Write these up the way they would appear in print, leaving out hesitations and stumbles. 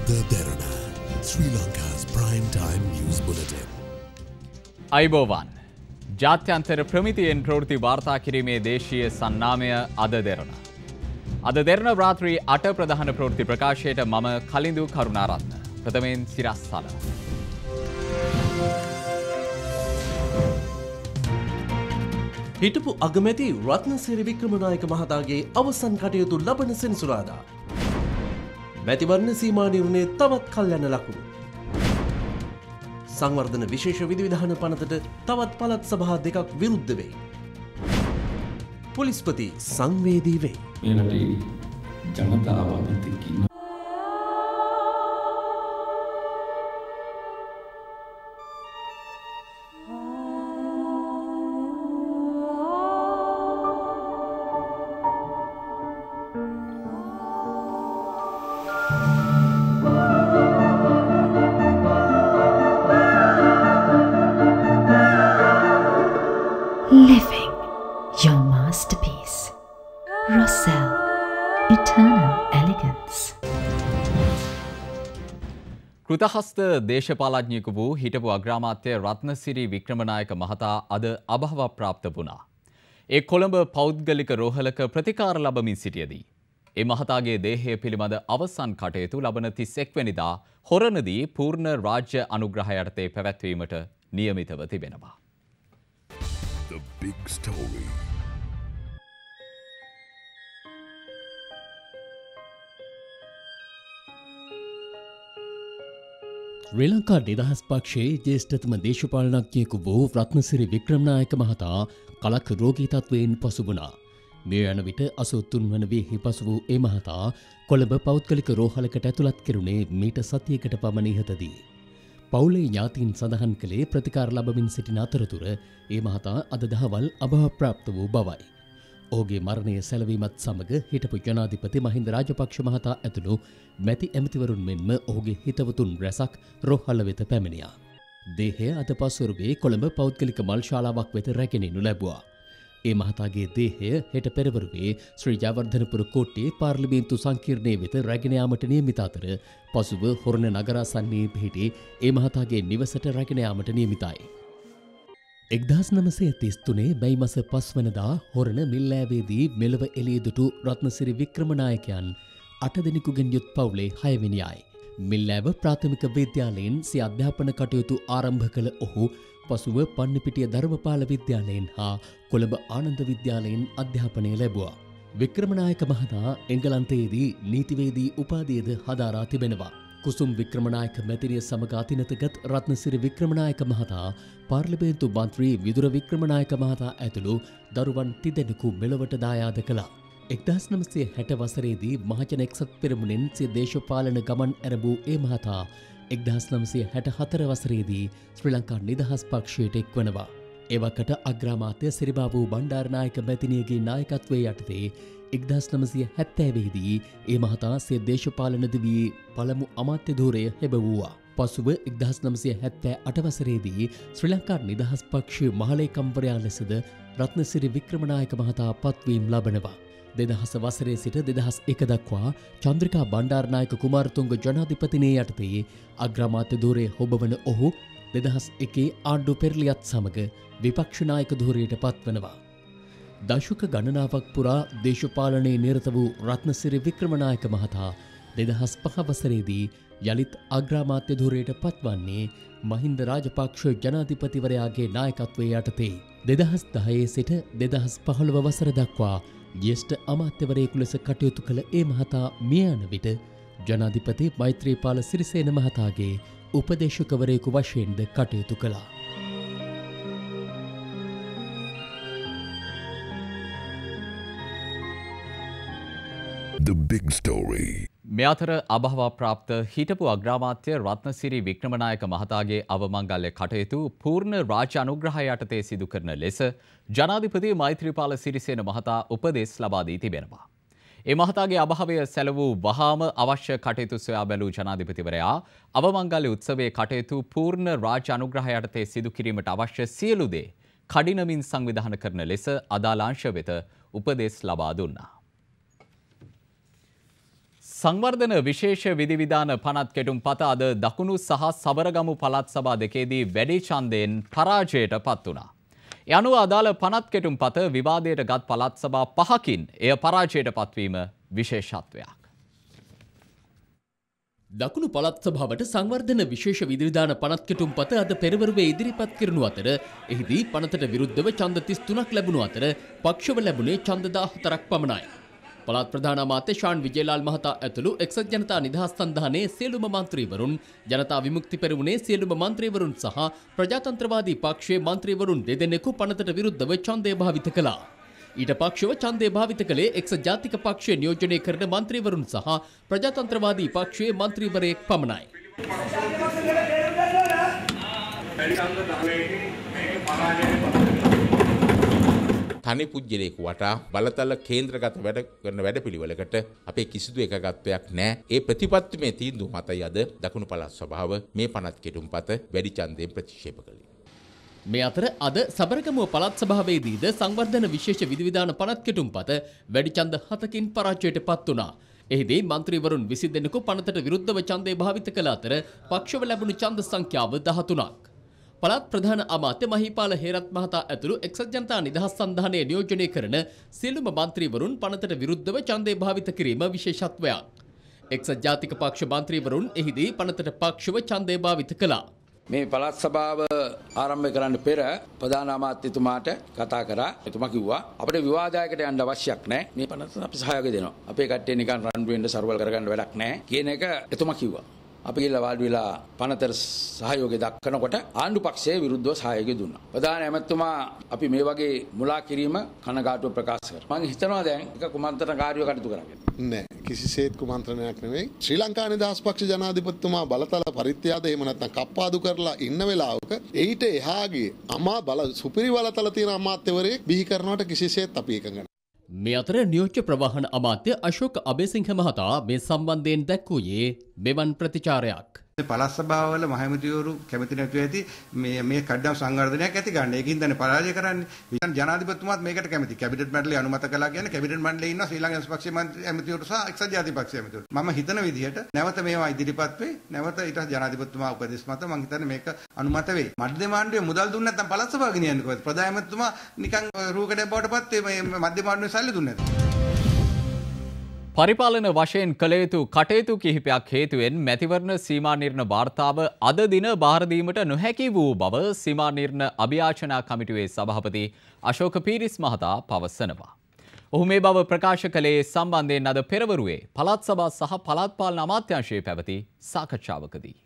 The Derana, Sri Lanka's prime time news bulletin. අයිබෝවන් ජාත්‍යන්තර ප්‍රමිතියෙන් ප්‍රවෘත්ති වාර්තා කිරීමේ දේශීය සන්නාමය අද දෙරණ. අද දෙරණ රාත්‍රී 8 ප්‍රධාන ප්‍රවෘත්ති ප්‍රකාශයට මම කලින්දු කරුණාරත්න. ප්‍රථමයෙන් සිරස්තල. හිටපු අගමැති රත්නසිරි වික්‍රමනායක මහතාගේ අවසන් කටයුතු ලබන සෙනසුරාදා. මැතිවරණ සීමා නිර්ණය තවත් කල් යන ලකුණු. සංවර්ධන විශේෂ විධිවිධාන පනතට තවත් පළාත් සභා දෙකක් විරුද්ධ වෙයි. පොලිස්පති සංවේදී වෙයි. මේ රටේ ජනතාව අමතකින් Living your masterpiece. Roselle, eternal elegance. කෘතහස්ත දේශපාලඥයෙකු වූ හිටපු අග්‍රාමාත්‍ය රත්නසිරි වික්‍රමනායක මහතා අද අභාව ප්‍රාප්ත වුණා. ඒ කොළඹ පෞද්ගලික රෝහලක ප්‍රතිකාර ලබමින් සිටියදී ඒ මහතාගේ දේහය පිළිබඳ අවසන් කටයුතු ලබන 31 වෙනිදා හොරණදී පූර්ණ රාජ්‍ය අනුග්‍රහය යටතේ පැවැත්වීමට නියමිතව තිබෙනවා. The big story. ශ්‍රී ලංකා නිදහස් පක්ෂයේ ජ්‍යෙෂ්ඨතම දේශපාලනඥයෙකු වූ රත්නසිරි වික්‍රමනායක මහතා කලක් රෝගී තත්වයෙන් පසු වුණා. මේ යන විට 83 වන වීහි පසු වූ ඒ මහතා කොළඹ පෞද්ගලික රෝහලකට ඇතුළත් කෙරුණේ මීට සතියකට පමණ ඉහතදී. පවුලේ ඥාතීන් සඳහන් කළේ ප්‍රතිකාර ලබමින් සිටින අතරතුර ඒ මහතා අද දහවල් අභාව ප්‍රාප්ත වූ බවයි. ඔහුගේ මරණය සැලවීමත් සමග හිටපු ජනාධිපති මහින්ද රාජපක්ෂ මහතා ඇතුළු මැති ඇමතිවරුන් මෙන්ම ඔහුගේ හිතවතුන් රැසක් රෝහල වෙත පැමිණියා. දේහය අද පස්වරුවේ කොළඹ පෞද්ගලික මල් ශාලාවක් වෙත රැගෙනු ලැබුවා. ඒ මහතාගේ දේහය හෙට පෙරවරුවේ ශ්‍රී ජයවර්ධනපුර කෝට්ටේ පාර්ලිමේන්තු සංකීර්ණයේ වෙත රැගෙන යාමට නියමිත අතර පසුව හොරණ නගරාසන්නයේ පිහිටි ඒ මහතාගේ නිවසට රැගෙන යාමට නියමිතයි. 1933 මැයි මාස 5 වෙනිදා හොරණ මිල්ලෑවේදී මෙලව එළිය දුටු රත්නසිරි වික්‍රමනායකයන් 8 දෙනෙකුගෙන් යුත් පවුලේ 6 වෙනියයි. මිල්ලෑව ප්‍රාථමික විද්‍යාලයෙන් සිය අධ්‍යාපන කටයුතු ආරම්භ කළ ඔහු පසුව පන්නිපිටිය ධර්මපාල විද්‍යාලයෙන් හා කොළඹ ආනන්ද විද්‍යාලයෙන් අධ්‍යාපනය ලැබුවා. වික්‍රමනායක මහතා එංගලන්තයේදී නීතිවේදී උපාධියද හදාරා තිබෙනවා. කුසුම් වික්‍රමනායක මැතිනිය සමග අතිනතගත් රත්නසිරි වික්‍රමනායක මහතා පාර්ලිමේන්තු මන්ත්‍රී විදුර වික්‍රමනායක මහතා ඇතුළු දරුවන් 30 දෙනෙකු මෙලොවට දායාද කළා. 1960 වසරේදී මහජන එක්සත් පෙරමුණෙන් සිය දේශපාලන ගමන් ඇරඹූ ඒ මහතා 1964 වසරේදී ශ්‍රී ලංකා නිදහස් පක්ෂයට එක්වනවා. එවකට අග්‍රාමාත්‍ය සිරිබාබු බණ්ඩාරනායක මැතිනියගේ නායකත්වයේ යටතේ 1970 දී ඒ මහතා සිය දේශපාලන දිවියේ පළමු අමාත්‍ය ධූරය හෙබවුවා. පසුව 1978 වසරේදී ශ්‍රී ලංකා නිදහස් පක්ෂයේ මහලේකම්වරයා ලෙසද රත්නසිරි වික්‍රමනායක මහතා පත්වීම් ලබනවා. 2000 වසරේ සිට 2001 දක්වා චන්ද්‍රිකා බණ්ඩාරනායක කුමාරතුංග ජනාධිපතිනිය යටතේ අග්‍රාමාත්‍ය ධූරය හොබවන ඔහු 2001 ආණ්ඩු පෙරළියත් සමග විපක්ෂ නායක ධූරයට පත්වනවා. දශක ගණනාවක් පුරා දේශපාලනයේ නිරත වූ රත්නසිරි වික්‍රමනායක මහතා 2005 වසරේදී යලිත් අග්‍රාමාත්‍ය ධූරයට පත්වන්නේ මහින්ද රාජපක්ෂ ජනාධිපතිවරයාගේ නායකත්වයේ යටතේ. 2010 සිට 2015 වසර දක්වා ජ්‍යෙෂ්ඨ අමාත්‍යවරයෙකු ලෙස කටයුතු කළ ඒ මහතා මිය යන විට ජනාධිපති මෛත්‍රීපාල සිරිසේන මහතාගේ උපදේශකවරයෙකු වශයෙන්ද කටයුතු කළා. The big story. මේ අතර අභාව ප්‍රාප්ත හිටපු අග්‍රාමාත්‍ය රත්නසිරි වික්‍රමනායක මහතාගේ අවමංගල්‍ය කටයුතු පූර්ණ රාජ්‍ය අනුග්‍රහය යටතේ සිදු කරන ලෙස ජනාධිපති මෛත්‍රීපාල සිරිසේන මහතා උපදෙස් ලබා දී තිබෙනවා. ඒ මහතාගේ අභාවය සැලවූ වහාම අවශ්‍ය කටයුතු සොයා බැලූ ජනාධිපතිවරයා අවමංගල්‍ය උත්සවයේ කටයුතු පූර්ණ රාජ්‍ය අනුග්‍රහය යටතේ සිදු කිරීමට අවශ්‍ය සියලු දේ කඩිනමින් සංවිධානය කරන ලෙස අදාළ අංශ වෙත උපදෙස් ලබා දුන්නා. සංවර්ධන විශේෂ විධිවිධාන පනත් කෙටුම් පත අද දකුණු සහ සබරගමු පළාත් සභා දෙකේදී වැඩි ඡන්දයෙන් පරාජයට පත් වුණා. ඒ අනුව අදාළ පනත් කෙටුම් පත විවාදයට ගත් පළාත් සභා 5කින් එය පරාජයට පත්වීම විශේෂත්වයක්. දකුණු පළාත් සභාවට සංවර්ධන විශේෂ විධිවිධාන පනත් කෙටුම් පත අද පෙරවරුවේ ඉදිරිපත් කරනු අතර එහිදී පනතට විරුද්ධව ඡන්ද 33ක් ලැබුණු අතර පක්ෂව ලැබුණේ ඡන්ද 14ක් පමණයි. පළාත් ප්‍රධාන අමාත්‍ය ශාන් විජේලාල් මහතා ඇතුළු එක්සත් ජනතා නිදහස් සන්ධානයේ සියලුම මන්ත්‍රීවරුන්, ජනතා විමුක්ති පෙරමුණේ සියලුම මන්ත්‍රීවරුන් සහ ප්‍රජාතන්ත්‍රවාදී පක්ෂයේ මන්ත්‍රීවරුන් දෙදෙනෙකු පනතට විරුද්ධව ඡන්දය භාවිත කළා. ඊට පක්ෂව ඡන්දය භාවිත කළේ එක්සත් ජාතික පක්ෂය නියෝජනය කරන මන්ත්‍රීවරුන් සහ ප්‍රජාතන්ත්‍රවාදී පක්ෂයේ මන්ත්‍රීවරයෙක් පමණයි. තනි පුජ්‍යලයක වටා බලතල කේන්ද්‍රගත වැඩ කරන වැඩපිළිවෙලකට අපේ කිසිදු එකගත්වයක් නැහැ. ඒ ප්‍රතිපත්තිමය තීන්දුව මතයි අද දකුණු පළාත් සභාව මේ පනත් කෙටුම්පත වැඩි ඡන්දයෙන් ප්‍රතික්ෂේප කළේ. මේ අතර අද සබරගමුව පළාත් සභාවේදීද සංවර්ධන විශේෂ විධිවිධාන පනත් කෙටුම්පත වැඩි ඡන්ද 7කින් පරාජයට පත් වුණා. එහිදී මන්ත්‍රීවරුන් 20 දෙනෙකු පනතට විරුද්ධව ඡන්දය භාවිත කළ අතර පක්ෂව ලැබුණු ඡන්ද සංඛ්‍යාව 13ක්. පළාත් ප්‍රධාන අමාත්‍ය මහිපාල හේරත් මහතා ඇතුළු එක්සත් ජනතා නිදහස් සන්ධානයේ නියෝජනය කරන සියලුම මන්ත්‍රීවරුන් පනතට විරුද්ධව ඡන්දය භාවිත කිරීම විශේෂත්වයක්. එක්සත් ජාතික පක්ෂ මන්ත්‍රීවරුන් එහිදී පනතට පක්ෂව ඡන්දය භාවිත කළා. මේ පළාත් සභාව ආරම්භ කරන්න පෙර ප්‍රධාන අමාත්‍යතුමාට කතා කරා. එතුමා කිව්වා අපිට විවාදයකට යන්න අවශ්‍යයක් නැහැ. මේ පනත අපි සහයෝගය දෙනවා. අපේ කට්ටිය නිකන් රන් වෙන්න සර්වල් කරගන්න වැඩක් නැහැ කියන එක එතුමා කිව්වා. අපි ගිහලා වාඩි වෙලා පනතට සහයෝගය දක්වනකොට ආණ්ඩු පක්ෂයේ විරුද්ධව සහයෝගය දුන්නා. ප්‍රධාන ඇමතුමා අපි මේ වගේ මුලා කිරීම කනගාටුව ප්‍රකාශ කරා. මම හිතනවා දැන් එක කුමන්ත්‍රණකාරීව කටයුතු කරගෙන. නෑ කිසිසේත් කුමන්ත්‍රණයක් නෙවෙයි. ශ්‍රී ලංකා නිදහස් පක්ෂ ජනාධිපතිතුමා බලතල පරිත්‍යාග එහෙම නැත්නම් කප්පාදු කරලා ඉන්න වෙලාවක ඊට එහාගේ සුපිරි බලතල තියෙන අමාත්‍යවරයෙක් බිහි කරනවට කිසිසේත් අපි එකඟ නැහැ. මේ අතර නියෝජ්‍ය ප්‍රවාහන අමාත්‍ය අශෝක අබේසිංහ මහතා මේ සම්බන්ධයෙන් දැක්වුවේ මෙවන් ප්‍රතිචාරයක්. පළාත් සභාවවල මහමැතිවරු කැමති නැතුව ඇති මේ කඩම් සංවර්ධනයක් ඇති ගන්න. ඒකින් දැන් පරාජය කරන්නේ. විශාල ජනාධිපතිතුමාත් මේකට කැමති. කැබිනට් මණ්ඩලය අනුමත කළා කියන්නේ කැබිනට් මණ්ඩලයේ ඉන්න ශ්‍රී ලංකා පක්ෂයේ ඇමතිවරු සහ එක්සත් ජාතික පක්ෂයේ ඇමතිවරු. මම හිතන විදිහට නැවත මේවා ඉදිරිපත් වෙයි. නැවත ඊට ජනාධිපතිතුමා උපදෙස් මත මම හිතන්නේ මේක අනුමත වෙයි. මධ්‍යම ආණ්ඩුවේ මුදල් දුන්නේ නැත්නම් පළාත් සභාව ගෙනියන්නේ කොහෙද? ප්‍රධාන ඇමතිතුමා නිකන් රූකඩයක් බවට පත් මේ මධ්‍යම ආණ්ඩුවේ සල්ලි දුන්නේ නැත්නම්. පරිපාලන වශයෙන් කළ යුතු කටයුතු කිහිපයක් හේතුවෙන් මැතිවරණ සීමා නිර්ණ වාර්තාව අද දින බාර දීමට නොහැකි වූ බව සීමා නිර්ණ අභියාචනා කමිටුවේ සභාපති අශෝක පීරිස් මහතා පවසනවා. ඔහු මේ බව ප්‍රකාශ කළේ සම්බන්ධයෙන් අද පෙරවරුවේ පළාත් සභා සහ පළාත් පාලන අමාත්‍යාංශයේ පැවති සාකච්ඡාවකදී.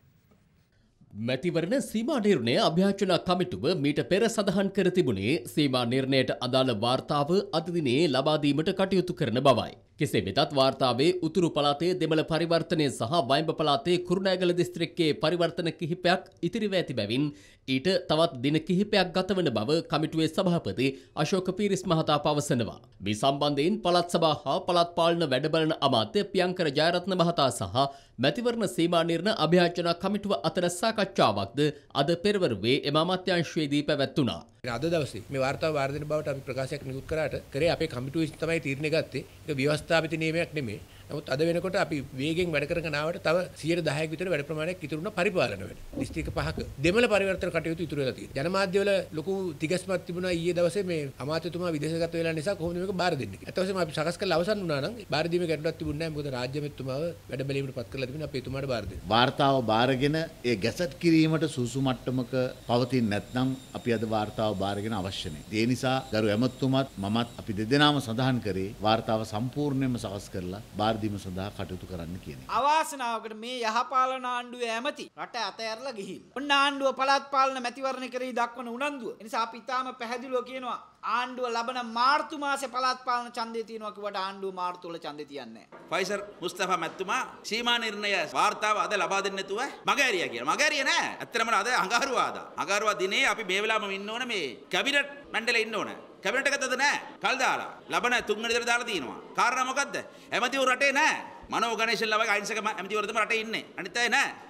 මැතිවරණ සීමා නිර්ණය අභ්‍යාචනා කමිටුව මීට පෙර සඳහන් කර තිබුණේ සීමා නිර්ණයට අදාළ වාර්තාව අද දිනේ ලබා දීමට කටයුතු කරන බවයි. කෙසේ වෙතත් වාර්තාවේ උතුරු පළාතේ දෙමළ පරිවර්තනය සහ වයිඹ පළාතේ කුරුණෑගල දිස්ත්‍රික්කයේ පරිවර්තන කිහිපයක් ඉතිරිව ඇති බැවින් ඊට තවත් දින කිහිපයක් ගතවන බව කමිටුවේ සභාපති අශෝක පීරිස් මහතා පවසනවා. මේ සම්බන්ධයෙන් පළාත් සභා හා පළාත් පාලන වැඩබලන අමාත්‍ය පියංකර ජයරත්න මහතා සහ මැතිවරණ සීමා නිර්ණ අභ්‍යාචනා කමිටුව අතර සාකච්ඡාවක්ද අද පෙරවරුවේ එම අමාත්‍යාංශයේදී පැවැත්වුණා. අද දවසේ මේ වාර්තාව වාර දෙන බවට අපි ප්‍රකාශයක් නිකුත් කරාට කරේ අපේ කමිටුව විසින් තමයි තීරණය ගත්තේ. ඒක ව්‍යවස්ථාපිත නියමයක් නෙමෙයි. නමුත් අද වෙනකොට අපි වේගෙන් වැඩ කරගෙන ආවට තව 10%ක විතර වැඩ ප්‍රමාණයක් ඉතුරු වුණා පරිපාලන වැඩ. දිස්ත්‍රික්ක 5ක දෙමළ පරිවර්තන කටයුතු ඉතුරු වෙලා තියෙනවා. ජනමාධ්‍යවල ලොකු තිගැස්මක් තිබුණා ඊයේ දවසේ මේ අමාත්‍යතුමා විදේශගත වෙලා නිසා කොහොමද මේක බාර දෙන්නේ කියලා. අත් වශයෙන්ම අපි සකස් කරලා අවසන් වුණා නම් බාර දීමේ ගැටලුවක් තිබුණේ නැහැ. මොකද රාජ්‍ය මෙතුමාව වැඩ බැලීමට පත් කරලා තිබුණේ අපි එතුමාට බාර දෙන්න. වාර්තාව බාරගෙන ඒ ගැසට් කිරීමට සුසු මට්ටමක පවතින්නේ නැත්නම් අපි අද වාර්තාව බාරගෙන අවශ්‍ය නැහැ. ඒ නිසා ගරු ඇමතුමත් මමත් අපි දෙදෙනාම සඳහන් කරේ වාර්තාව සම්පූර්ණයෙන්ම සකස් කරලා බාර දීම සඳහා කටයුතු කරන්න කියන්නේ. අවාසනාවකට මේ යහපාලන ආණ්ඩුවේ ඇමති රට අතහැරලා ගිහින්. ඔන්න ආණ්ඩුව පළාත් පාලන මැතිවරණ කරේ දක්වන උනන්දුව. ඒ නිසා අපි ඊටාම පැහැදිලිව කියනවා ආණ්ඩුව ලබන මාර්තු මාසේ පළාත් පාලන ඡන්දය තියෙනවා කිව්වට ආණ්ඩුව මාර්තු වල ඡන්දය තියන්නේ නැහැ. ෆයිසර් මුස්තෆා මැතිතුමා සීමා නිර්ණය වාර්තාව අද ලබා දෙන්න නැතුව මගහැරියා කියලා. මගහැරියේ නැහැ. ඇත්තටම අද අඟහරුවා දිනේ අපි මේ වෙලාවම ඉන්න ඕන මේ කැබිනට් මණ්ඩලේ ඉන්න ඕන. කැබිනට් එක ගත්තද නැහැ. කල් දාලා. ලබන 3 වෙනි දවසේ දාලා තියෙනවා. කාරණා මොකද්ද? ඇමතිවරු රටේ නැහැ. මනෝ ගණේෂන් ලවගේ අහිංසක ඇමතිවරු තමයි රටේ ඉන්නේ. අනිත් අය නැහැ.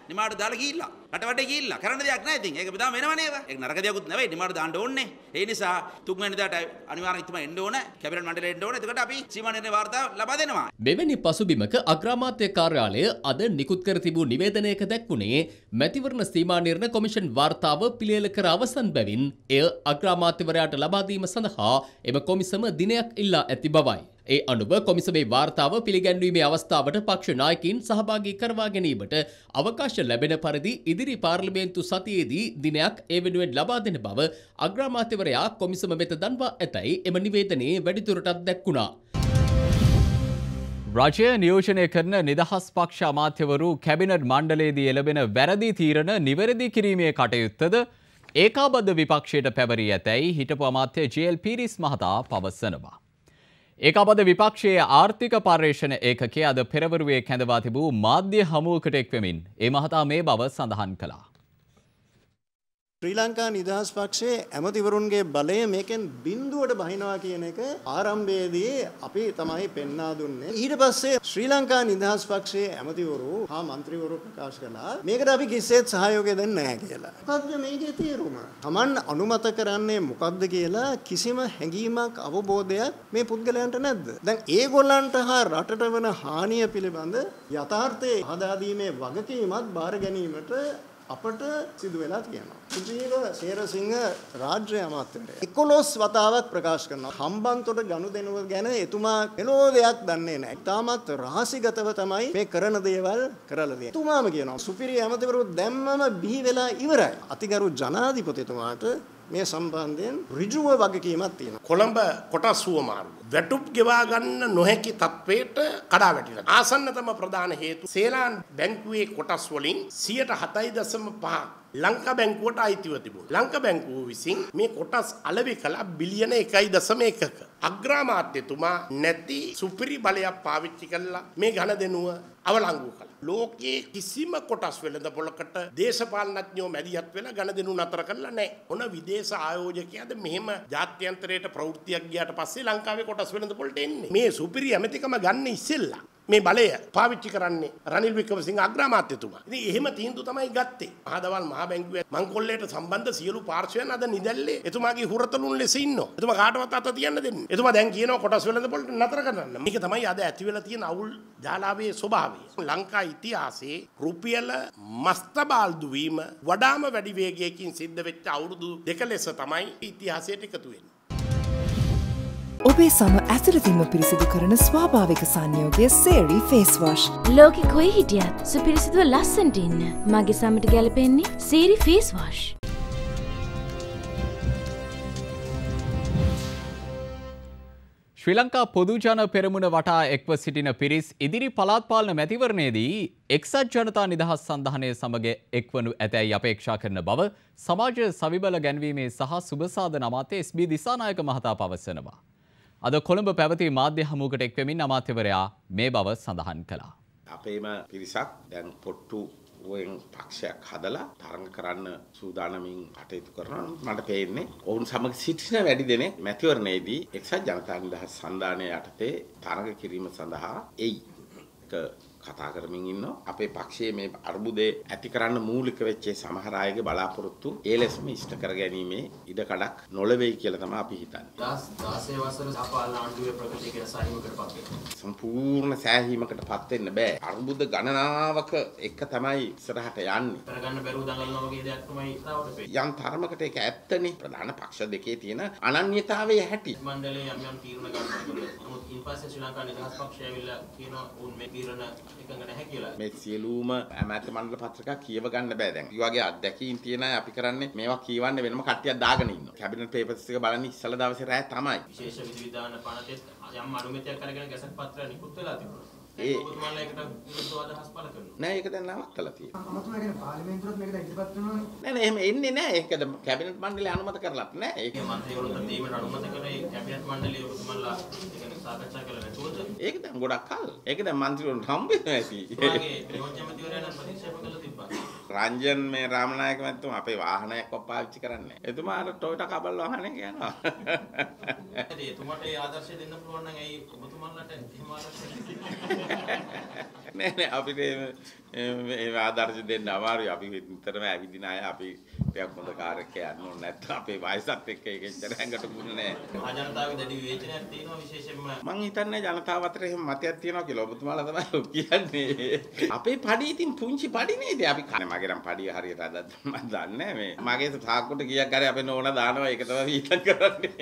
නිමාඩු දාලා ගිහිල්ලා. රටවටේ ගිහිල්ලා කරන්න දෙයක් නැහැ ඉතින්. ඒක බදාම වෙනව නේද? ඒක නරක දෙයක්වත් නෙවෙයි. නිමාඩු දාන්න ඕනේ. ඒ නිසා තුන්වෙනිදාට අනිවාර්යෙන් ඉතින් එන්න ඕන. කැබිනට් මණ්ඩලයට එන්න ඕන. එතකොට අපි සීමා නිර්ණය වාර්තාව ලබා දෙනවා. මෙවැනි පසුබිමක අග්‍රාමාත්‍ය කාර්යාලය අද නිකුත් කර තිබූ නිවේදනයක දැක්වුණේ මැතිවරණ සීමා නිර්ණය කොමිෂන් වාර්තාව පිළියෙල කර අවසන් බැවින් එය අග්‍රාමාත්‍යවරයාට ලබා දීම සඳහා එම කොමිසම දිනයක් ඉල්ලා ඇති බවයි. ඒ අනුව කොමිසමේ වාර්තාව පිළිගැන්වීමේ අවස්ථාවට පක්ෂ නායකින් සහභාගී කරවා ගැනීමට අවකාශ ලැබෙන පරිදි ඉදිරි පාර්ලිමේන්තු සතියේදී දිනයක් ඒ වෙනුවෙන් ලබා දෙන බව අග්‍රාමාත්‍යවරයා කොමිසම වෙත දන්වා ඇතැයි එම නිවේදනයේ වැඩිදුරටත් දැක්වුණා. රජය නියෝජනය කරන නිදහස් පක්ෂ අමාත්‍යවරු කැබිනට් මණ්ඩලයේදී එළබෙන වැරදි තීරණ නිවැරදි කිරීමේ කටයුත්තද ඒකාබද්ධ විපක්ෂයට පැවරී ඇතැයි හිටපු අමාත්‍ය ජේ.එල්. පීරිස් මහතා පවසනවා. ඒකාබද්ධ විපක්ෂයේ ආර්ථික පර්යේෂණ ඒකකයේ අද පෙරවරුවේ කැඳවා තිබූ මාධ්‍ය හමුවකට එක්වෙමින් ඒ මහතා මේ බව සඳහන් කළා. ශ්‍රී ලංකා නිදහස් පක්ෂයේ ඇමතිවරුන්ගේ බලය මේකෙන් බිඳුවට බහිනවා කියන එක ආරම්භයේදී අපි තමයි පෙන්වා දුන්නේ. ඊට පස්සේ ශ්‍රී ලංකා නිදහස් පක්ෂයේ ඇමතිවරු හා മന്ത്രിවරු ප්‍රකාශ කළා මේකට අපි කිසිසේත් සහයෝගය දෙන්නේ නැහැ කියලා. මොකද්ද මේකේ තේරුම? Taman අනුමත කරන්නේ මොකද්ද කියලා කිසිම හැඟීමක් අවබෝධයක් මේ පුද්ගලයන්ට නැද්ද? දැන් ඒගොල්ලන්ට හා රටට වන හානිය පිළිබඳ යථාර්ථයේ හදා දීමේ වගකීමත් බාර ගැනීමට අපට සිදු වෙලා තියෙනවා. සුජීව සේරසිංහ රාජ්‍ය අමාත්‍යවරයා 11 වතාවක් ප්‍රකාශ කරනවා. හම්බන්තොට ගනුදෙනුව ගැන එතුමා මෙලෝ දෙයක් දන්නේ නැහැ. තාමත් රහසිගතව තමයි මේ කරන දේවල් කරලා දෙන්නේ. එතුමාම කියනවා සුපිරි ඇමතිවරු දැම්මම බිහි වෙලා ඉවරයි. අතිගරු ජනාධිපතිතුමාට මේ සම්බන්ධයෙන් ඍජුව වගකීමක් තියෙනවා. කොළඹ කොටස් සුවමාර්ග වැටුප් ගෙවා ගන්න නොහැකි තත්වයට කඩා වැටිලා. ආසන්නතම ප්‍රධාන හේතු සේලාන් බැංකුවේ කොටස් වලින් 7.5% ලංකා බැංකුවට අයිතිව තිබුණා. ලංකා බැංකුව විසින් මේ කොටස් අලෙවි කළා බිලියන 1.1ක. අග්‍රාමාත්‍යතුමා නැති සුපිරි බලයක් පාවිච්චි කළා මේ ඝනදෙනුව අවලංගු කළා. ලෝකයේ කිසිම කොටස් වෙළඳපොළකට දේශපාලනඥයෝ මැදිහත් වෙලා ඝනදෙනු නතර කළා නැහැ. මොන විදේශ ආයෝජකයාද මෙහෙම ජාත්‍යන්තරයට ප්‍රවෘත්තියක් ගියාට පස්සේ ලංකාවේ කොටස් වෙළඳපොළට එන්නේ. මේ සුපිරි ඇමතිකම ගන්න ඉස්සෙල්ලා මේ බලය පාවිච්චි කරන්නේ රනිල් වික්‍රමසිංහ අග්‍රාමාත්‍යතුමා. ඉතින් එහෙම තීන්දුව තමයි ගත්තේ. මහදවල් මහ බැංකුවේ මංකොල්ලේට සම්බන්ධ සියලු පාර්ශ්වයන් අද නිදැල්ලේ එතුමාගේ හුරතලුන් ලෙස ඉන්නවා. එතුමා කාටවත් අත තියන්න දෙන්නේ. එතුමා දැන් කියනවා කොටස් වෙළඳපොළට නතර කරන්න. මේක තමයි අද ඇති වෙලා තියෙන අවුල් ජාලාවේ ස්වභාවය. ලංකා ඉතිහාසයේ රුපියල මස්තබාල්දු වීම වඩාම වැඩි වේගයකින් සිද්ධ වෙච්ච අවුරුදු දෙක ලෙස තමයි ඉතිහාසයට එකතු වෙන්නේ. ඔබේ සම ඇතුළතින්ම පිරිසිදු කරන ස්වාභාවික සංයෝගය සේරි ෆේස් වොෂ්. ලෝකෙ කොයි හිටියත් සුපිරිසිදුව ලස්සනට ඉන්න මගේ සමට ගැලපෙන්නේ සේරි face wash. Sri Lanka Podujana පෙරමුණ වටා එක්ව සිටින පිරිස් ඉදිරි පළාත් පාලන මැතිවරණයේදී එක්සත් ජනතා නිදහස් සන්ධානය සමග එක්වනු ඇතැයි අපේක්ෂා කරන බව සමාජ සවිබල ගැන්වීමේ සහ සුබසාධන අමාත්‍ය එස්.බී. දිසානායක මහතා පවසනවා. අද කොළඹ පැවති මාධ්‍ය හමුවකට එක්වෙමින් අමාත්‍යවරයා මේ බව සඳහන් කළා. අපේම පිරිසක් දැන් පොට්ටුවෙන් පක්ෂයක් හදලා තරඟ කරන්න සූදානමින් කටයුතු කරනවා. මට පේන්නේ ඔවුන් සමග සිටින වැඩි දෙනෙක් මැතිවරණයේදී එක්සත් ජනතා නිදහස් සන්ධානය යටතේ තරඟ කිරීම සඳහා කතා කරමින් ඉන්නවා. අපේ පක්ෂයේ මේ අර්බුදේ ඇති කරන්න මූලික වෙච්ච සමහර අයගේ බලාපොරොත්තු ඒ ලෙසම ඉෂ්ට කර ගැනීමේ ඉඩ කඩක් නොලෙවෙයි කියලා තමයි අපි හිතන්නේ. 16 වසර සපාල ආණ්ඩුවේ ප්‍රගතිය ගැන සාහිමකටපත් වෙනවා. සම්පූර්ණ සෑහීමකටපත් වෙන්න බෑ. අර්බුද ගණනාවක එක තමයි ඉස්සරහට යන්නේ. කරගන්න බැරුව දඟලනවා වගේ දෙයක් තමයි ඉස්සරහට වෙන්නේ. යම් තරමකට ඒක ඇත්තනේ. ප්‍රධාන පක්ෂ දෙකේ තියෙන අනන්‍යතාවයේ හැටි. මණ්ඩලයේ යම් තීරණ ගන්නවා. නමුත් ඉන්පස්සේ ශ්‍රී ලංකා නිදහස් පක්ෂය ඇවිල්ලා කියනවා උන් මේ තීරණ එකඟ නැහැ කියලා. මේ සියලුම ඇමති මණ්ඩල පත්‍රිකා කියව ගන්න බෑ දැන්. ඒ වගේ අත්දැකීම් තියෙන අය අපි කරන්නේ මේවා කියවන්න වෙනම කට්ටියක් දාගෙන ඉන්නවා. කැබිනට් පේපර්ස් එක බලන්නේ ඉස්සලා දවසේ රෑ තමයි. විශේෂ විධිවිධාන පනතේ යම් අනුමැතියක් අරගෙන ගැසට් පත්‍රය නිකුත් වෙලා තිබුණා. ඒ ඔබතුමාලා ඒකට විරුද්ධව අදහස් පළ කරනවා. නෑ ඒක දැන් නවත්තලා තියෙනවා. ඔබතුමාලා කියන්නේ පාර්ලිමේන්තුවත් මේකට ඉදිරිපත් වෙනවනේ. නෑ එහෙම එන්නේ නෑ. ඒකද කැබිනට් මණ්ඩලය අනුමත කරලත් නෑ. ඒක මන්ත්‍රීවරුන්ට දීමට අනුමත කරේ කැබිනට් මණ්ඩලය ඔබතුමාලා කියන්නේ සාකච්ඡා කළා නැතුවද? ඒක දැන් ගොඩක් කල්. ඒක දැන් මන්ත්‍රීවරුන්ට හම්බ වෙනවා ඇති. ඔයාගේ නියෝජ්‍ය මැතිවරයා නම් ප්‍රතික්ෂේප කළා තිබ්බා. රංජන් මේ රාමනායක මැතිතුමා අපේ වාහනයක් පාවිච්චි කරන්නේ. එතුමාට ටොයෝටා කබල් වාහනයක් යනවා. එතුමාට ඒ ආදර්ශය දෙන්න පුළුවන් නම් ඇයි ඔබතුමාලට එහෙම ආදර්ශයක් නෑ අපිට මේ ආදර්ශ දෙන්න අමාරුයි. අපි නිතරම ඇවිදින අය අපි ටිකක් හොඳ කාර් එකක යන්න ඕනේ නැත්නම් අපේ වයසත් එක්ක ඒක එච්චර හැඟට පුරුදු නෑ. ජනතාවගේ දැඩි විවේචනයක් තියෙනවා විශේෂයෙන්ම. මං හිතන්නේ ජනතාව අතර එහෙම මතයක් තියෙනවා කියලා. ඔබතුමාලා තමයි කියන්නේ. අපේ පඩි ඉතින් පුංචි පඩි නේද? අපි කන්නේ මගේ නම් පඩිය හරියට අදත් මම දන්නේ මේ මගේ සාක්කුවට කීයක් හරි අපේ නෝන දානවා ඒක තමයි වීතන් කරන්නේ.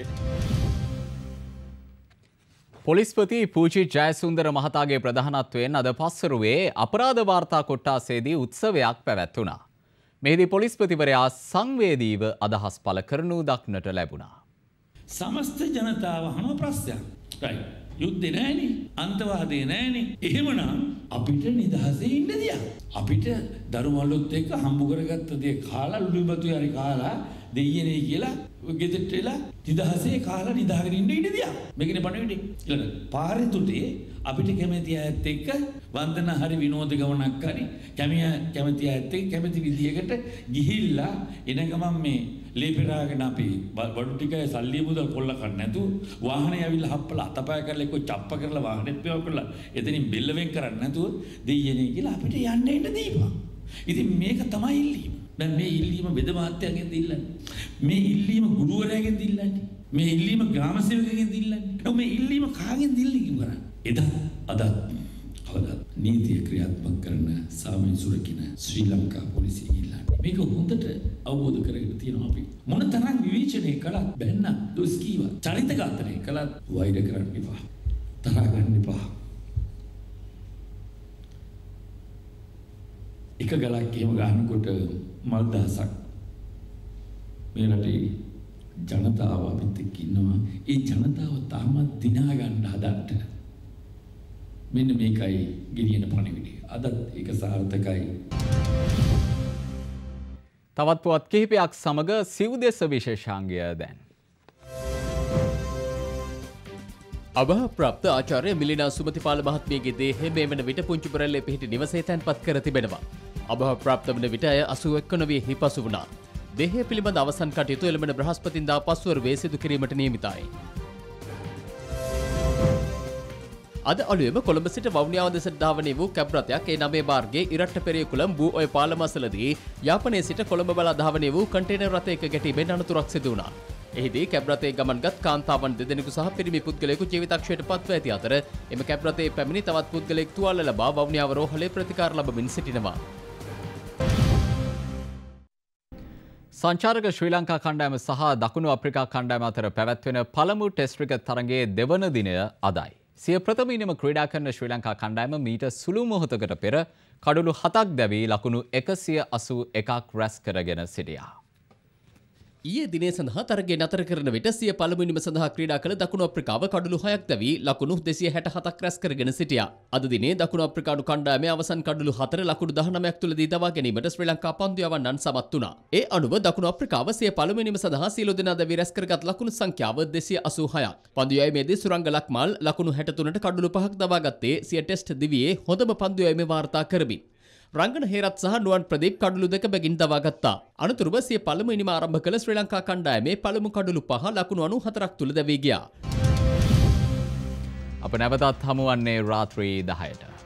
පොලිස්පති පූජි ජයසුන්දර මහතාගේ ප්‍රධානත්වයෙන් අද පස්වරුවේ අපරාධ වාර්තා කොට්ටාසේදී උත්සවයක් පැවැත්වුණා. මෙහිදී පොලිස්පතිවරයා සංවේදීව අදහස් පළ කරනු දක්නට ලැබුණා. සමස්ත ජනතාව හැම ප්‍රශ්නයක්. right. යුද්ධේ නැහැනේ. අන්තවාදී නැහැනේ. එහෙමනම් අපිට නිදහසේ ඉන්න දියා. අපිට දරුමල්ලොත් එක්ක හම්බු කරගත්ත දේ කාලා ලුඩුබතු හරි කාලා දෙයියනේ කියලා ගෙදරට එලා නිදහසේ කාලා නිදාගෙන ඉන්න ඉන්න දියා. මේකනේ පණවිඩේ. ඊළඟ පාරේ තුටේ අපිට කැමති අයත් එක්ක වන්දන හරි විනෝද ගමනක් හරි කැමති අයත් එක්ක කැමති විදියකට ගිහිල්ලා එන ගමන් මේ ලේපෙරාගෙන අපි බඩු ටිකයි සල්ලි මුදල් කොල්ල කන්න නැතුව වාහනේ ඇවිල්ලා හප්පලා අතපය කරලා එක්ක චප්ප කරලා වාහනේත් පේව කරලා එතනින් බෙල්ල වෙන් කරන්නේ නැතුව දෙයියනේ කියලා අපිට යන්න එන්න දීපන්. ඉතින් මේක තමයි ඉල්ලීම. දැන් මේ ඉල්ලීම වෙද මහත්තයාගෙන් දිල්ලන්නේ. මේ ඉල්ලීම ගුරුවරයාගෙන් දිල්ලන්නේ. මේ ඉල්ලීම ග්‍රාම සේවකගෙන් දිල්ලන්නේ. මේ ඉල්ලීම කාගෙන් දිල්ලි කරන්නේ? එදා අද කවදාත් නීතිය ක්‍රියාත්මක කරන සාමය සුරකින්න ශ්‍රී ලංකා පොලිසිය ඉල්ලන්නේ. මේක හොඳට අවබෝධ කරගෙන තියෙනවා අපි. මොන තරම් විවේචනය කළත් බැන්න දොස් කීවා. චරිත ඝාතනය කළත් වෛර කරන්න එපා. තරහ ගන්න එපා. එක ගලක් එහෙම ගන්නකොට මල් දහසක් මේ රටේ ජනතාව අපිත් එක්ක ඉන්නවා. ඒ ජනතාව තාමත් දිනා ගන්න හදන්න. මෙන්න මේකයි ගෙනියන පණිවිඩය. අදත් ඒක සාර්ථකයි. තවත් පුවත් කිහිපයක් සමග සිව්දෙස විශේෂාංගය දැන්. අභාවප්‍රාප්ත ආචාර්ය මිලිනා සුමතිපාල මහත්මියගේ දේහය මේ වන විට පුංචි බරල්ලේ පිහිටි නිවසේ තැන්පත් කර තිබෙනවා. අභාවප්‍රාප්ත වන විට අය 81 නොවේ හිපසු වුණා. දේහය පිළිබඳ අවසන් කටයුතු එළඹෙන බ්‍රහස්පතින්දා පස්වරුවේ සිදු කිරීමට නියමිතයි. අද අලුයම කොළඹ සිට වවුනියාව දෙසට ධාවනය වූ කැබ් රථයක් ඒ 9 මාර්ගයේ ඉරට්ට පෙරියකුළම් බූ ඔය පාලම අසලදී යාපනයේ සිට කොළඹ බලා ධාවනය වූ කන්ටේනර් රථයක ගැටීමෙන් අනතුරක් සිදු වුණා. එහිදී කැබ් රථයේ ගමන්ගත් කාන්තාවන් දෙදෙනෙකු සහ පිරිමි පුද්ගලයෙකු ජීවිතක්ෂයට පත්ව ඇති අතර එම කැබ් රථයේ පැමිණි තවත් පුද්ගලයෙක් තුවාල ලබා වවුනියාව රෝහලේ ප්‍රතිකාර ලබමින් සිටිනවා. සංචාරක ශ්‍රී ලංකා කණ්ඩායම සහ දකුණු අප්‍රිකා කණ්ඩායම අතර පැවැත්වෙන පළමු ටෙස්ට් ක්‍රිකට් තරගයේ දෙවන දිනය අදයි. සිය ප්‍රථම ඉනිම ක්‍රීඩා කරන ශ්‍රී ලංකා කණ්ඩායම මීට සුළු මොහොතකට පෙර කඩුළු 7ක් දැවී ලකුණු 181ක් රැස් කරගෙන සිටියා. ඊයේ දිනේ සඳහා තරගය නතර කරන විට සිය පළමු ඉනිම සඳහා ක්‍රීඩා කළ දකුණු අප්‍රිකාව කඩුළු 6ක් දැවී ලකුණු 267ක් රැස් කරගෙන සිටියා. අද දිනේ දකුණු අප්‍රිකානු කණ්ඩායමේ අවසන් කඩුළු 4 ලකුණු 19ක් තුලදී දවා ගැනීමට ශ්‍රී ලංකා පන්දු යවන්නන් සමත් වුණා. ඒ අනුව දකුණු අප්‍රිකාව සිය පළමු ඉනිම සඳහා සියලු දෙනා දැවී රැස් කරගත් ලකුණු සංඛ්‍යාව 286ක්. පන්දු යැවීමේදී සුරංග ලක්මාල් ලකුණු 63ට කඩුළු 5ක් දවා ගත්තේ සිය ටෙස්ට් දිවියේ හොඳම පන්දු යැවීමේ වාර්තා කරමින්. රංගන හේරත් සහ නුවන් ප්‍රදීප් කඩුළු දෙක බැගින් දවා ගත්තා. අනතුරුව සිය පළමු ඉනිම ආරම්භ කළ ශ්‍රී ලංකා කණ්ඩායමේ පළමු කඩුළු 5 ලකුණු 94ක් තුල දැවී ගියා. අප නැවතත් හමුවන්නේ රාත්‍රී 10ට.